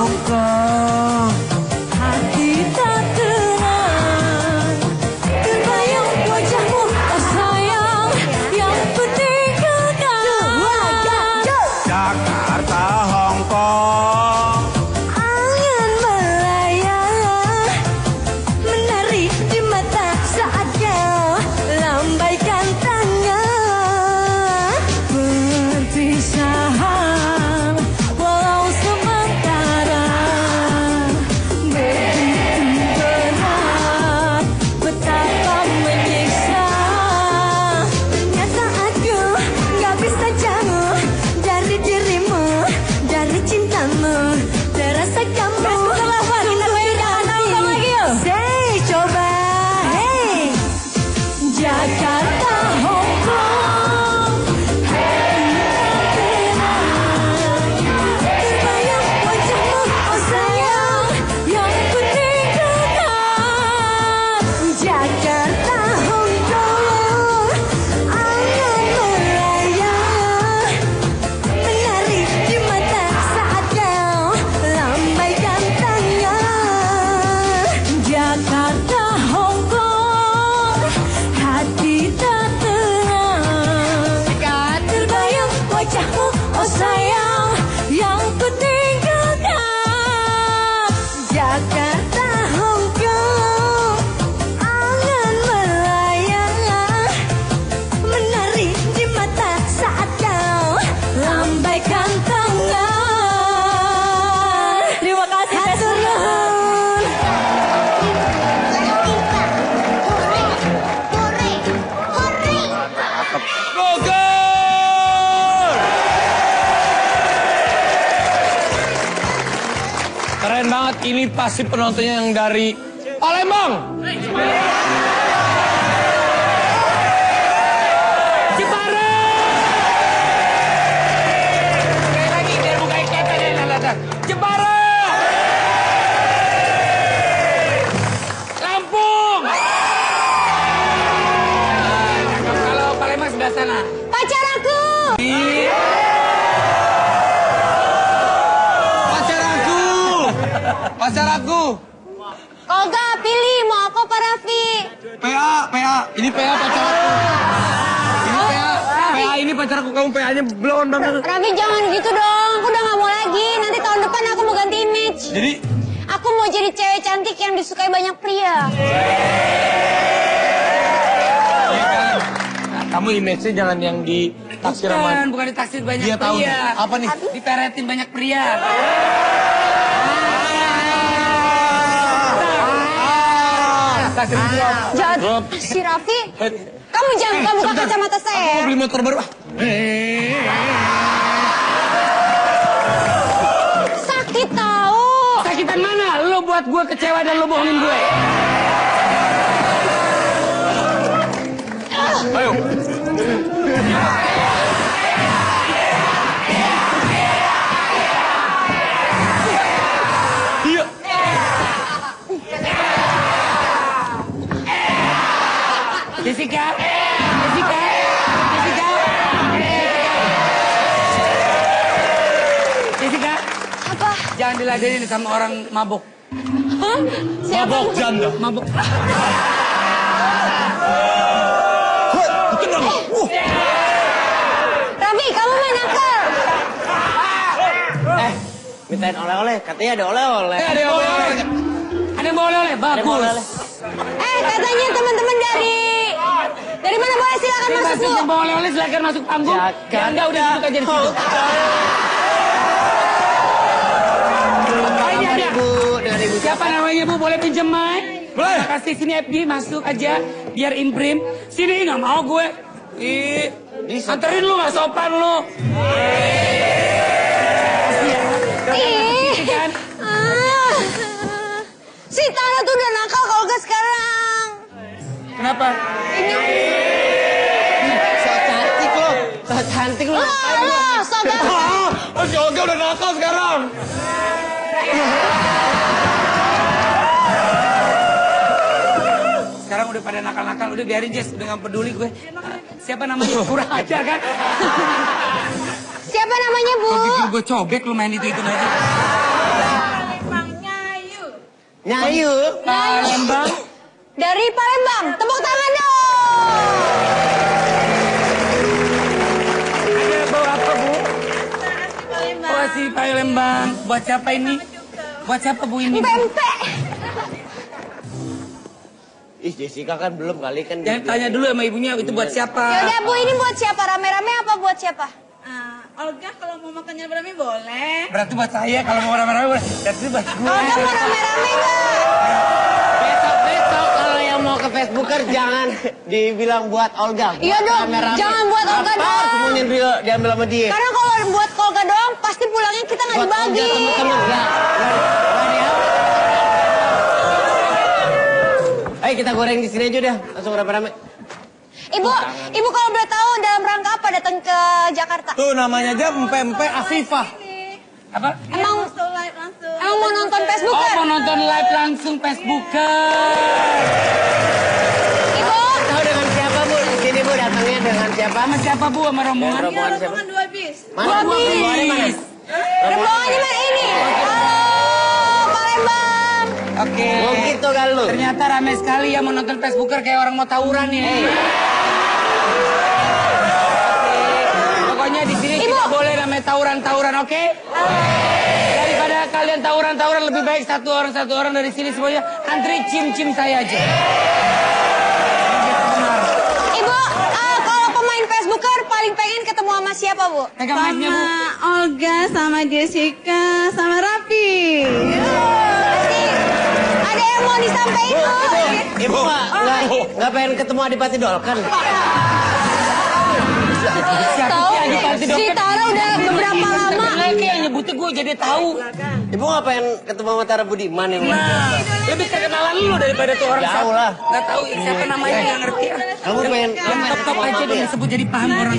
Hongkong, hati tak tenang, terbayang wajahmu, oh sayang, yang kutinggalkan. Jakarta, Hongkong, Angin melayang, menari di mata saat kau lambaikan tangan. Perpisahan walau sementara, begitu berat, betapa menyiksa. Ternyata aku gak bisa jauh dari dirimu, dari cintamu, terasa kamu say, coba, hey. Jakarta, Hongkong, hati tak tenang, terbayang wajahmu, oh sayang, yang kutinggalkan. Jakarta, Hongkong, angin melayang, menari di mata saat kau lambaikan tangan. Jakarta, Hongkong, hati tak tenang, terbayang wajahmu, oh sayang, yang kutinggalkan. Jakarta, Hongkong, angin melayang, menari di mata saat kau lambaikan tangan. Terima kasih, Hatur nuhun. Bogor! Keren banget, ini pasti penontonnya yang dari Palembang. Jepara! Sekali lagi, biar buka ikatan ya, Jepara! Lampung! Kalau Palembang sebelah sana. Pacar aku. Pacar aku. Olga, pilih mau aku apa Raffi? PA. Ini PA pacar aku. Ini PA ini pacar aku. Kamu PA-nya blon banget. Raffi jangan gitu dong, aku udah gak mau lagi. Nanti tahun depan aku mau ganti image. Jadi, Aku mau jadi cewek cantik yang disukai banyak pria. kamu image-nya jangan yang ditaksir sama. Bukan ditaksir banyak Dia tahu pria. nih. Apa nih? Diperetin banyak pria. Taksir dia. Jangan, si Raffi, kamu jangan buka kacamata Aku mau saya. beli motor baru. Sakit tahu. Sakitan mana? Lo buat gue kecewa dan lo bohongin gue. Ayo. Iya. Jessica. Apa? Jangan diladenin sama orang mabuk. Hah? Siapa? Mabok janda. Mabuk. Tenang. Raffi, kamu main nakal. Mintain oleh-oleh, katanya ada oleh-oleh. Ada yang boleh. Ada yang boleh. Bagus. Katanya teman-teman dari mana boleh silakan masuk Masuk dulu. yang boleh silakan masuk panggung. Jakarta. Ya enggak udah duduk aja di situ. Ini ada. 2000. Siapa namanya Bu? Boleh pinjem mic? Boleh. Kita kasih sini FB masuk aja biar imprim. Sini nggak mau gue. Ih, anterin lu nggak sopan lu. Ih. Kan? Si Tara tuh udah nakal kalau gak sekarang. Kenapa? So cantik lo. So cantik lo. So ganteng. Si Olga udah nakal sekarang. Sekarang udah pada nakal-nakal, udah biarin Jess, udah gak peduli gue. Siapa namanya? Kurang ajar kan? Siapa namanya, Bu? Kau pikir gue cobek lu main itu aja. Nyayu. Palembang. Dari Palembang. Tepuk tangan dong. Ada bawa apa, Bu? Oh, si Palembang. Buat siapa ini? Buat siapa, Bu, ini? Bu? Pempek. Ih, Jessica kan belum kali kan. Jangan tanya dulu sama ibunya, itu buat siapa? Yaudah Bu, ini buat siapa? Rame-rame apa buat siapa? Olga kalau mau makannya berami boleh. Berarti buat saya, kalau mau rame-rame boleh. Berarti buat gue. Olga mau rame-rame nggak? Besok kalau yang mau ke Facebooker jangan dibilang buat Olga. Iya dong, jangan buat Olga doang. Semuanya dia diambil sama dia. Karena kalau buat Olga doang, pasti pulangnya kita nggak Buat dibagi. Olga teman-teman ya. Ayo kita goreng di sini aja deh, langsung rame-rame. Ibu kalau boleh tahu dalam rangka apa datang ke Jakarta? Tuh namanya aja Empe Afifah. Apa? Emang Live langsung. mau nonton Facebooker? Oh, mau nonton live langsung Facebooker. Ibu, Tahu dengan siapa Bu? Di sini Bu datangnya dengan siapa? Sama siapa, Bu? Sama rombongan? Rombongan siapa? Rombongan 2 bis. Mana rombongannya mana? rombongannya mana ini? Halo, Palembang. Oke. Oh gitu kan lu? Ternyata rame sekali ya mau nonton Facebooker kayak orang mau tawuran ya. Pokoknya di sini kita boleh namanya tawuran-tawuran, oke? Daripada kalian tawuran-tawuran lebih baik satu orang dari sini semuanya antri cim-cim saya aja. Ibu, kalau pemain Facebooker paling pengen ketemu sama siapa, Bu? Pegang mic-nya, Bu. Olga sama Jessica sama Raffi. Pasti ada yang mau disampaikan, Bu. Ibu nggak pengen ketemu Adipati Dolken? Siapa sih Adipati Dolken? Si Tara udah beberapa lama. Lagi yang nyebutnya gue jadi tahu. Ibu nggak pengen ketemu sama Tara Budiman yang Nah, lebih terkenalan lu daripada tuh orang Jauh lah. Nggak tahu siapa namanya, nggak ngerti. Kamu pengen Yang top aja dong disebut jadi paham orang.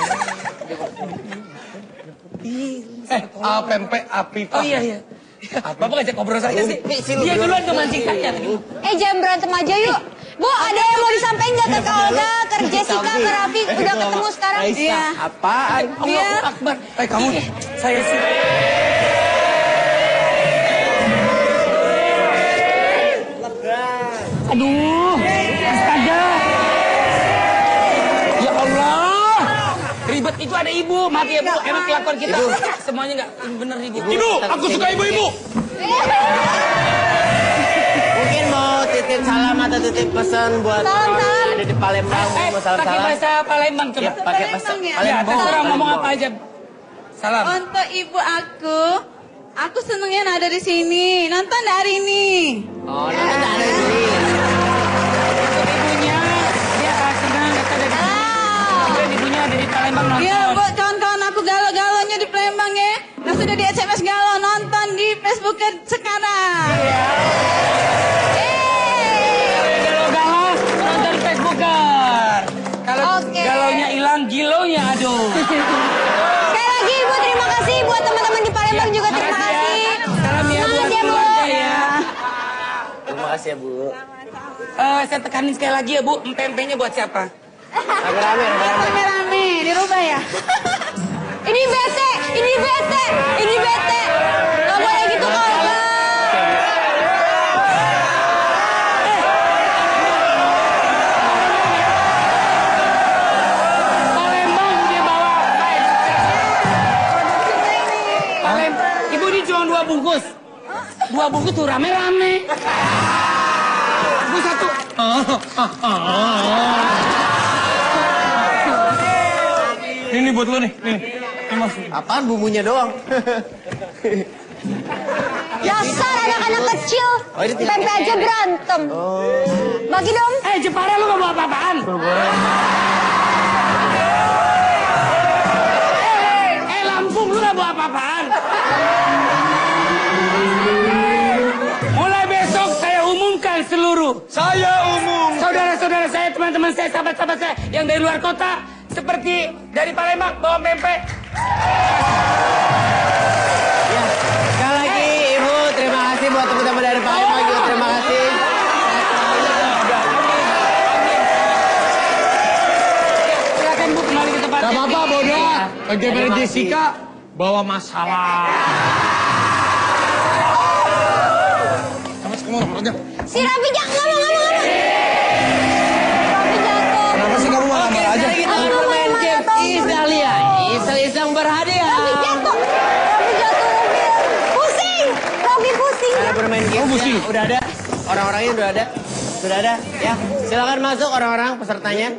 Pempe Afifah. Oh iya. Bapak ngajak ngobrol saja sih. Sini, Dia duluan tuh mancing saya. Jangan berantem aja yuk. Bu, ada yang mau disampaikan nggak ke Olga, ke Jessica, ke Raffi? Udah ketemu sekarang? Iya. Apaan? Allahu Akbar. Kamu, saya sih. Aduh, astaga. Ya Allah. Ribet itu ada ibu. Maaf ya, Bu. Emang kelakuan kita semuanya nggak bener, Ibu. Ibu, aku suka ibu-ibu. Mungkin mau titip salam atau titip pesan buat Salam. orang ada di Palembang mau Pakai salam-salam. bahasa Palembang coba. Ya, pakai bahasa Palembang ya? Ya, Palembang. terserah ngomong apa aja. Salam. Untuk ibu aku senengnya ada di sini. Nonton hari ini. Oh, nanti nggak ada di sini. Untuk ibunya, dia senang kata dari kemudian ibunya ada di Palembang nonton. Iya, buat kawan-kawan aku galau-galaunya di Palembang ya. Nah, sudah di SMS galau, nonton di Facebook sekarang. Galau-galau nonton Facebooker. Kalau Oke. galaunya hilang, gilonya aduh. Sekali lagi Ibu terima kasih buat teman-teman di Palembang juga terima Makasih ya. kasih. Salam ya buat Semangat ya, Bu. keluarga ya. Terima kasih ya Bu. Saya tekanin sekali lagi ya Bu, empempenya buat siapa? Rame-rame, rame-rame. Rame-rame, dirubah ya. Ini bete. Gak boleh gitu Olga. Palembang dia bawa Palembang. Ibu ini cuma 2 bungkus. 2 bungkus tuh rame-rame. Ibu 1. Ini buat lo nih. Nih. Ini Mas. Apaan bumbunya doang? Dasar anak-anak kecil. Oh, ini tidak- Pempek aja berantem. Bagi dong. Jepara lu gak bawa apa-apaan? Lampung lu gak bawa apa-apaan? Mulai besok saya umumkan seluruh Saya umum. saudara-saudara saya, teman-teman saya, sahabat-sahabat saya yang dari luar kota, seperti dari Palembang bawa pempek. Ya, sekali lagi Ibu terima kasih buat teman-teman dari Palembang juga terima kasih. Silakan Bu kembali ke tempat. Gak apa-apa, bodoh. Bagaimana Jessica bawa masalah. Kamu Si Raffi jangan ngomong. Raffi jatuh. Kenapa sih kamu malah marah aja? Kita akan bermain game Isdahlia. Iseng-iseng berhadiah. Raffi jatuh. Pusing. Raffi pusing. Cara bermain game udah ada. Orang-orangnya udah ada. Sudah ada. Ya, silakan masuk orang-orang pesertanya.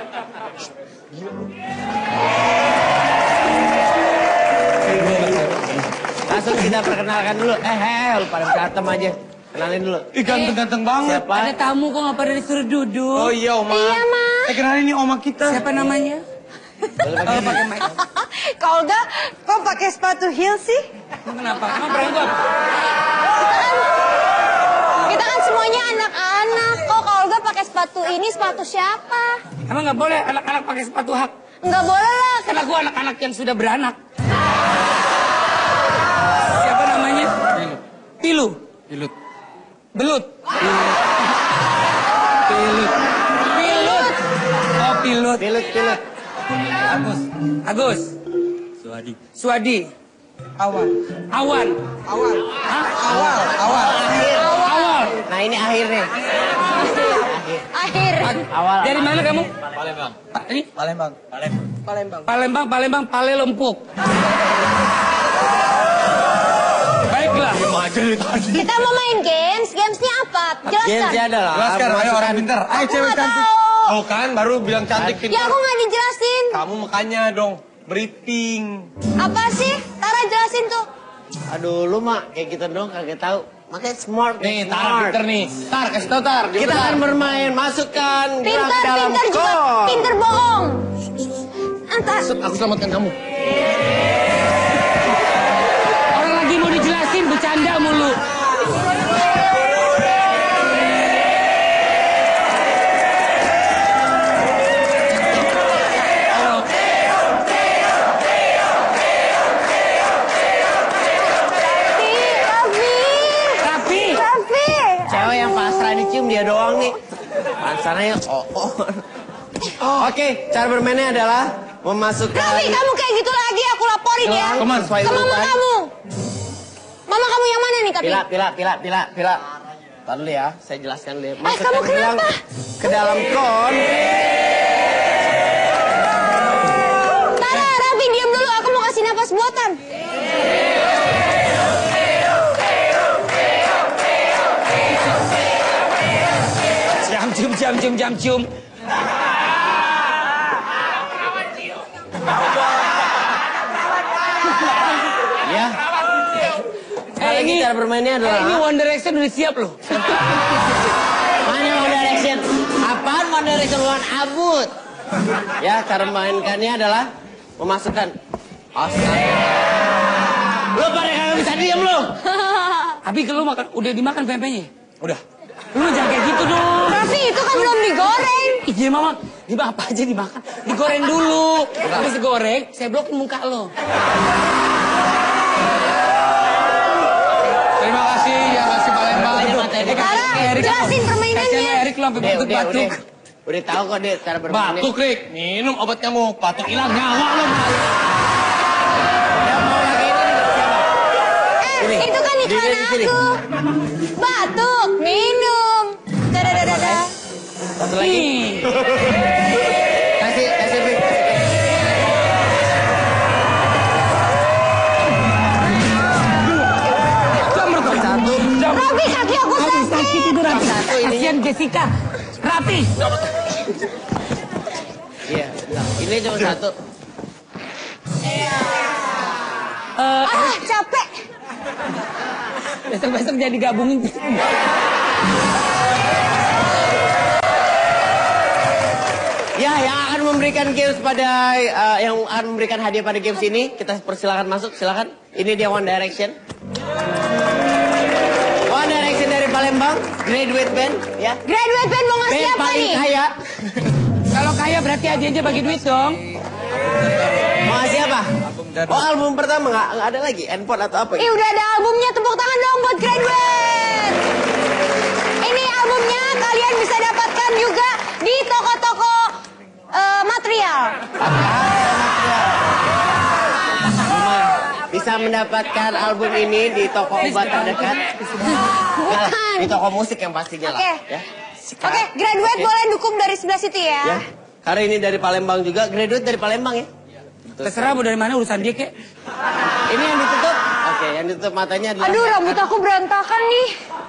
Langsung kita perkenalkan dulu. Lu pada berantem aja. Kenalin dulu. Ih, ganteng-ganteng banget. Siapa? Ada tamu kok nggak pada disuruh duduk. Oh iya, Oma. Iya, Ma. Kenalin ini Oma kita. Siapa namanya? Pakai mic. Kak Olga, kok pakai sepatu heels sih? Kenapa? Emang prank gua? Kita kan semuanya anak-anak. Kok Kak Olga pakai sepatu ini, sepatu siapa? Emang nggak boleh anak-anak pakai sepatu hak? Nggak boleh lah. Karena gua anak-anak yang sudah beranak. Siapa namanya? Pilu. Pilut. Belut. Pilut. Pilut. Oh, pilut. Pilut. Agus. Suwadi. Awan. Awal. Awal. Nah, ini akhirnya. Akhir. Awal. Dari mana kamu? Palembang. Ini? Palembang. Palembang, Pale Lempuk. Baiklah. Aja dari tadi. Kita mau main games. Gamesnya apa? Jelaskan. Gamesnya adalah Jelaskan, ayo orang pintar. Ayo Aku cewek nggak cantik. tahu. Oh kan, baru bilang cantik Ya pintar. aku nggak dijelasin. Kamu makanya dong, briefing. Apa sih? Tara jelasin tuh. Aduh, lu mah kayak gitu dong kagak tahu. Makanya smart. Nih, Tar smart. pinter nih. Tar, kasih tau Tar. Kita akan bermain, masukkan gerak Pintar, ke dalam pintar juga. kon. Pintar bohong. Entar. Aku selamatkan kamu. Orang lagi mau dijelasin, bercanda mulu. Raffi. Cewek yang pasrah dicium dia doang nih. Pasrahnya Oke, cara bermainnya adalah memasukkan. Raffi, kamu kayak gitu lagi aku laporin ya. Kemana? Ke mama kamu. Mama kamu yang mana nih, Kapi? Pila. Tahan dulu ya, saya jelaskan dulu. kamu kenapa? Ke dalam kon. Tara, Raffi, diam dulu. Aku mau kasih napas buatan. Jam cium. Ya. Lagi cara bermainnya adalah. Ini One Direction udah siap loh. Mana One Direction? Apaan One Direction? One Abut. Ya, cara mainkannya adalah memasukkan. Lu pada kagak bisa diam lu. Abi kalau makan udah dimakan pempeknya. Udah. Lu jangan kayak gitu dong. Raffi, itu kan belum digoreng. Iya mama, apa aja dimakan. Digoreng dulu. Habis digoreng, saya blokin muka lo. Terima kasih ya, kasih Palembang. Tara, jelasin permainannya. Kasih Erik lo sampai batuk-batuk. Udah tahu kok deh cara bermainnya. Batuk, Rik. Minum obat kamu. Batuk hilang nyawa lo. Yang mau lagi ini siapa? Sini. Itu kan iklan Sini. aku. Batuk, minum. Dadah. Satu lagi. Nih. Kasih Vic. Satu. Raffi, kaki aku sakit. Itu Raffi. Satu ininya. Kasian Jessica. Raffi. Iya. Ini cuma satu. Capek. Besok-besok jadi gabungin. Ya, yang akan memberikan games pada yang akan memberikan hadiah pada games ini, kita persilakan masuk, silakan. Ini dia One Direction. One Direction dari Palembang, graduate band, ya. Graduate band mau ngasih Band apa paling nih? kaya. Kalau kaya berarti aja bagi duit dong. Mau ngasih apa? Oh, album pertama nggak ada lagi, handphone atau apa? Udah ada albumnya, tepuk tangan dong buat Graduate. Ini albumnya kalian bisa dapatkan juga di toko-toko material. Bisa mendapatkan album ini di toko obat terdekat. Bukan. Di toko musik yang pastinya lah. Oke. Ya. Oke, graduate boleh dukung dari sebelah situ Ya. ya. Hari ini dari Palembang juga, graduate dari Palembang ya. Terserah mau dari mana urusan dia kek. Ini yang ditutup. Oke, yang ditutup matanya adalah. Aduh, rambut aku berantakan nih.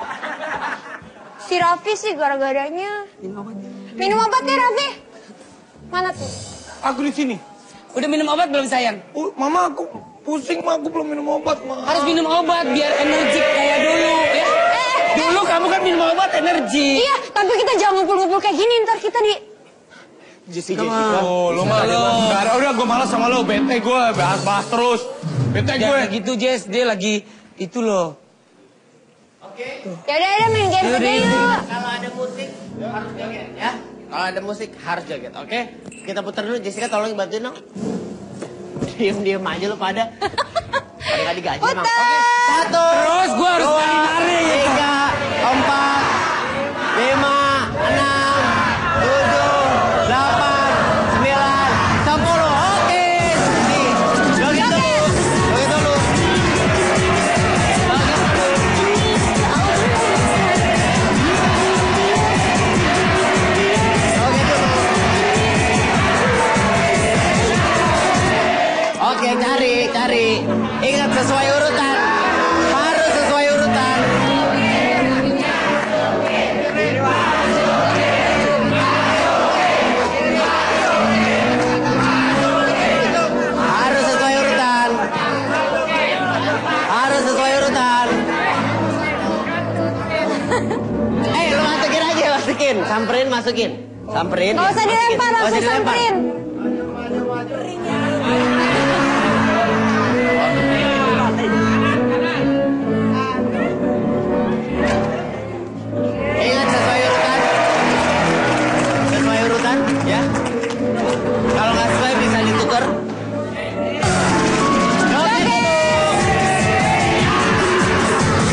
Si Raffi sih gara-garanya. Minum obatnya Raffi. Mana tuh? Aku di sini. Udah minum obat belum sayang? Mama aku pusing mah, aku belum minum obat mah. Harus minum obat biar energik kayak dulu ya. Dulu kamu kan minum obat energi. Iya, tapi kita jangan ngumpul-ngumpul kayak gini, ntar kita di... Jessica. Oh, lu mah. Udah gue malas sama lo, bete gue bahas terus. Bete gue. Jangan gitu Jess, dia lagi itu loh. Yaudah, main game aja yuk. Kalau ada musik harus joget ya. Kalau ada musik harus joget, oke? Kita putar dulu, Jessica tolong bantuin dong. Diem aja lu pada. Ada digaji emang. Oke, 1. Terus gue harus nari. 3, 4, 5, 6, 7, 8, 9, 10. Oke. Joget dulu. Joget dulu. Oke, cari. Ingat sesuai urutan. Harus sesuai urutan. Harus sesuai urutan. Harus sesuai urutan. Lu masukin. Samperin, masukin. Samperin. Gak usah dilempar, Nggak usah langsung dilempar. samperin.